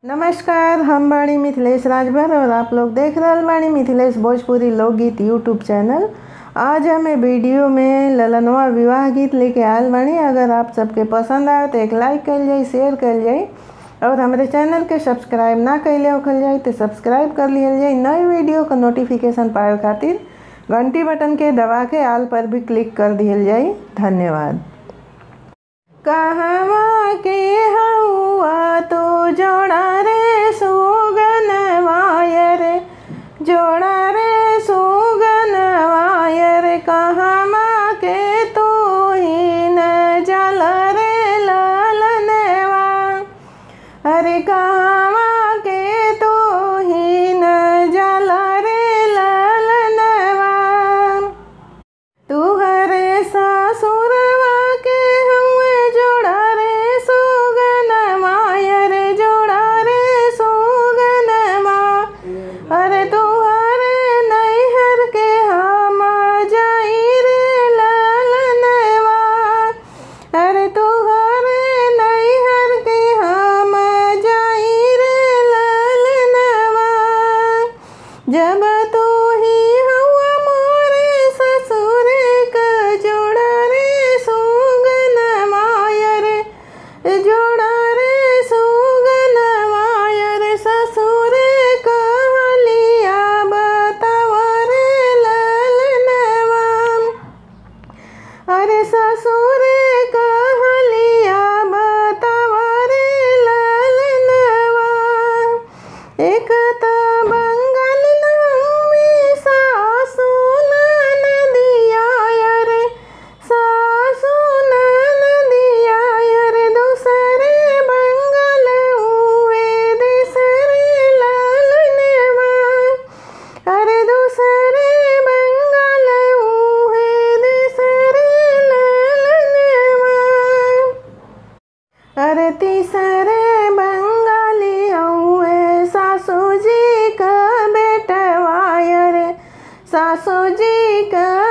नमस्कार, हम बाणी मिथिलेश राजभर और आप लोग देख रहे बाणी मिथिलेश भोजपुरी लोकगीत यूट्यूब चैनल। आज हमें वीडियो में ललनवा विवाह गीत लेके आयल बाणी। अगर आप सबके पसंद आए तो एक लाइक कर जाए, शेयर कर जाए और हमारे चैनल के सब्सक्राइब ना कैले होखल जाए तो सब्सक्राइब कर लिया जाए। नई वीडियो का नोटिफिकेशन पाए खातिर घंटी बटन के दबा के आल पर भी क्लिक कर दिया जाए। धन्यवाद। कहवा के हुआ तो जोड़ा रे सुगन वायर, जोड़ा रे सुगन वायर, कहवा के तू ही न जल रे लालनवा, अरे कहवा के तू ही न जल रे लालनवा, तुहरे ससुरवा के अरे तुहरे नैहर के हम जाई रे लालनवा, अरे तुहरे नैहर के हम जाई रे लालनवा, जब तू ही हुआ मोरे ससुर का जोड़ा रे सुगन मायर, जोड़ा रे सुगन मायर, ससुर अरे ससुर कहलिया बतावरे लालनवा, एक त बंगल नमी सासु ननदिया, अरे सासु ननदिया, अरे दूसरे बंगल हुए दूसरे लालनवा, अरे दूसरे बंगल हुए अरे तीसरे बंगाली हुए सासू जी का बेटवा, अरे सासू जी का